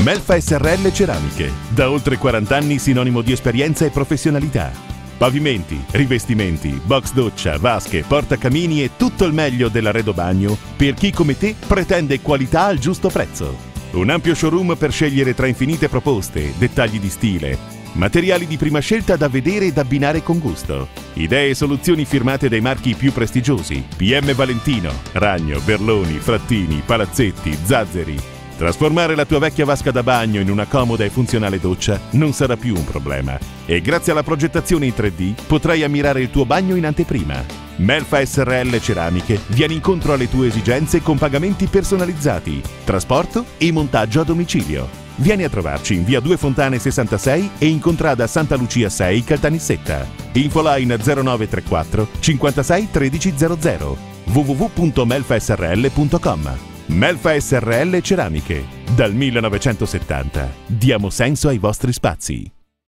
Melfa SRL Ceramiche, da oltre 40 anni sinonimo di esperienza e professionalità. Pavimenti, rivestimenti, box doccia, vasche, portacamini e tutto il meglio dell'arredo bagno per chi come te pretende qualità al giusto prezzo. Un ampio showroom per scegliere tra infinite proposte, dettagli di stile, materiali di prima scelta da vedere ed abbinare con gusto. Idee e soluzioni firmate dai marchi più prestigiosi: PM Valentino, Ragno, Berloni, Frattini, Palazzetti, Zazzeri. Trasformare la tua vecchia vasca da bagno in una comoda e funzionale doccia non sarà più un problema e grazie alla progettazione in 3D potrai ammirare il tuo bagno in anteprima. Melfa SRL Ceramiche viene incontro alle tue esigenze con pagamenti personalizzati, trasporto e montaggio a domicilio. Vieni a trovarci in via 2 Fontane 66 e in contrada Santa Lucia 6 Caltanissetta. Infoline 0934 56 1300 www.melfasrl.com. Melfa SRL Ceramiche. Dal 1970 diamo senso ai vostri spazi.